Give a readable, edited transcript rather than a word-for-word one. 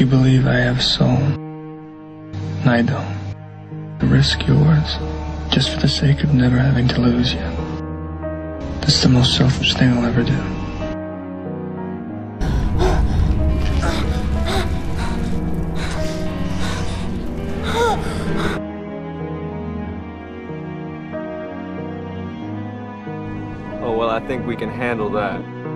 You believe I have soul, and I don't. To risk yours, just for the sake of never having to lose you. That's the most selfish thing I'll ever do. Oh, well, I think we can handle that.